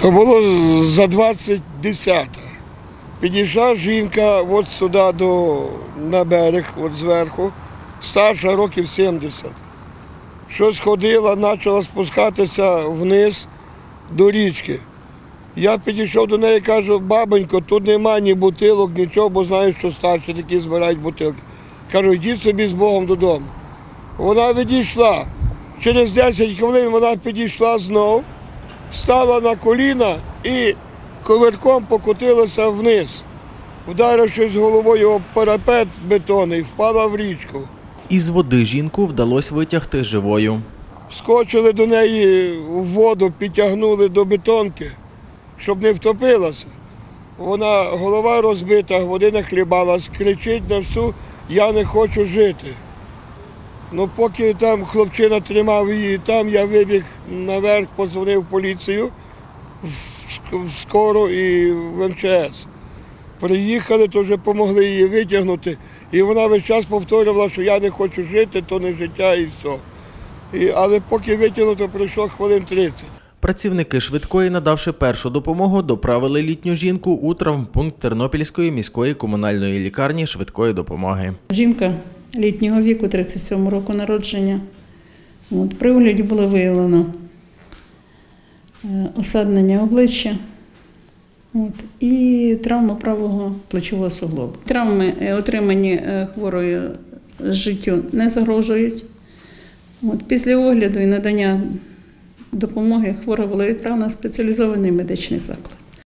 То було за 20.10. Підійшла жінка от сюди на берег, от зверху, старша років 70. Щось ходила, почала спускатися вниз до річки. Я підійшов до неї і кажу: бабонько, тут немає ні бутилок, нічого, бо знаю, що старші такі збирають бутилки. Кажу, йдіть собі з Богом додому. Вона відійшла. Через 10 хвилин вона підійшла знову, стала на коліна і коверком покотилася вниз, вдарившись головою об парапет бетонний, впала в річку. Із води жінку вдалося витягти живою. Скочили до неї в воду, підтягнули до бетонки, щоб не втопилася. Вона, голова розбита, води нахлібалась, кричить на всю: я не хочу жити. Ну, поки там хлопчина тримав її, там я вибіг наверх, подзвонив в поліцію, в скору і в МЧС. Приїхали, то вже допомогли її витягнути. І вона весь час повторювала, що я не хочу жити, то не життя і все. Але поки витягнуто, пройшло хвилин 30. Працівники швидкої, надавши першу допомогу, доправили літню жінку у травмпункт Тернопільської міської комунальної лікарні швидкої допомоги. Жінка літнього віку, 37 року народження. При огляді було виявлено осаднення обличчя і травма правого плечового суглобу. Травми, отримані хворою, життю не загрожують. Після огляду і надання допомоги хвора була відправлена в спеціалізований медичний заклад.